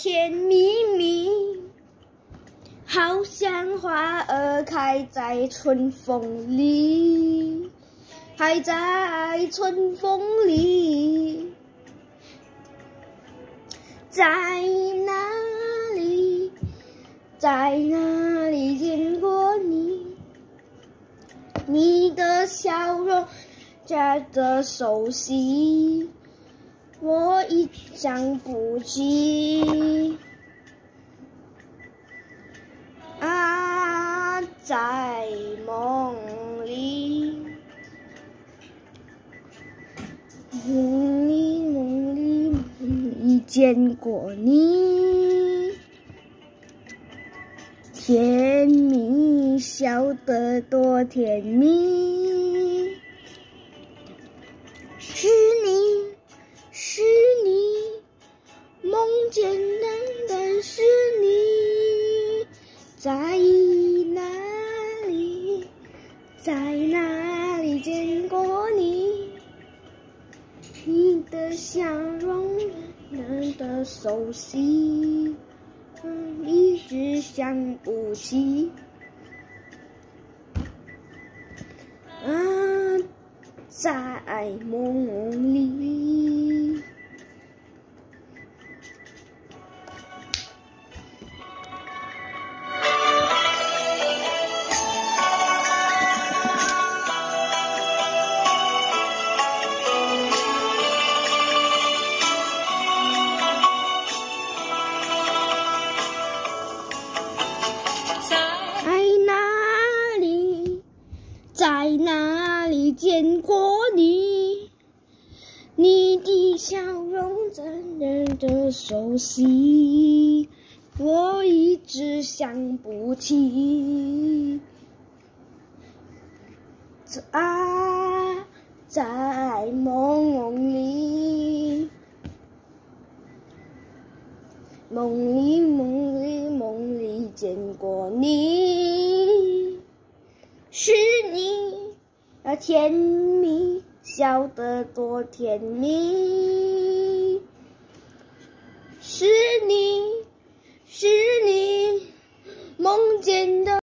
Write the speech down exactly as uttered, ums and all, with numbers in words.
甜蜜蜜，好像花儿开在春风里，还在春风里，在哪里，在哪里见过你？你的笑容加的熟悉，我已想不起。啊，在梦里，梦里梦里梦里见过你，甜蜜笑得多甜蜜，是你是你，梦见的是你，在哪里，在哪里见过你？你的笑容那的熟悉，一直想不起。啊，在梦里。在哪里见过你？你的笑容真的熟悉，我一直想不起。啊，在梦里，梦里梦里梦里见过你。是你，啊，甜蜜笑得多甜蜜，是你是你梦见的。